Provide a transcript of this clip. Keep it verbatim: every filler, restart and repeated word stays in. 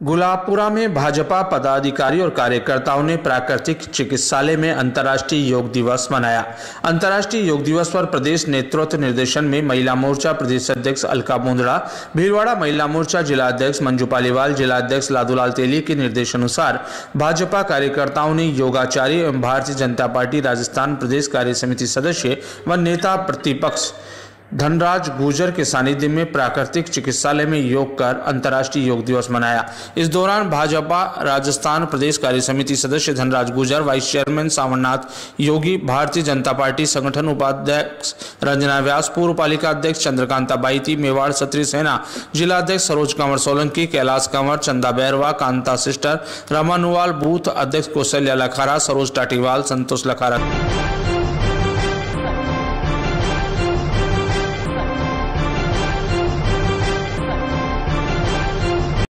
गुलाबपुरा में भाजपा पदाधिकारी और कार्यकर्ताओं ने प्राकृतिक चिकित्सालय में अंतर्राष्ट्रीय योग दिवस मनाया। अंतर्राष्ट्रीय योग दिवस पर प्रदेश नेतृत्व निर्देशन में महिला मोर्चा प्रदेश अध्यक्ष अलका मुंदड़ा, भीलवाड़ा महिला मोर्चा जिला अध्यक्ष मंजू पालीवाल, जिला अध्यक्ष लादूलाल तेली के निर्देशानुसार भाजपा कार्यकर्ताओं ने योगाचार्य एवं भारतीय जनता पार्टी राजस्थान प्रदेश कार्य समिति सदस्य व नेता प्रतिपक्ष धनराज गुर्जर के सानिध्य में प्राकृतिक चिकित्सालय में योग कर अंतर्राष्ट्रीय योग दिवस मनाया। इस दौरान भाजपा राजस्थान प्रदेश कार्य समिति सदस्य Dhanraj Gurjar, vice chairman Savarnath Yogi, Bharatiya Janata party संगठन उपाध्यक्ष रंजना व्यास, पूर्व पालिका अध्यक्ष चंद्रकांता बाईती, मेवाड़ क्षत्रिय सेना जिला अध्यक्ष सरोज कंवर सोलंकी, कैलाश कंवर, चंदा बैरवा, कांता सिस्टर, रमनुवाल, बूथ अध्यक्ष कौशल्या लखारा, सरोज टाटीवाल, संतोष लखारा।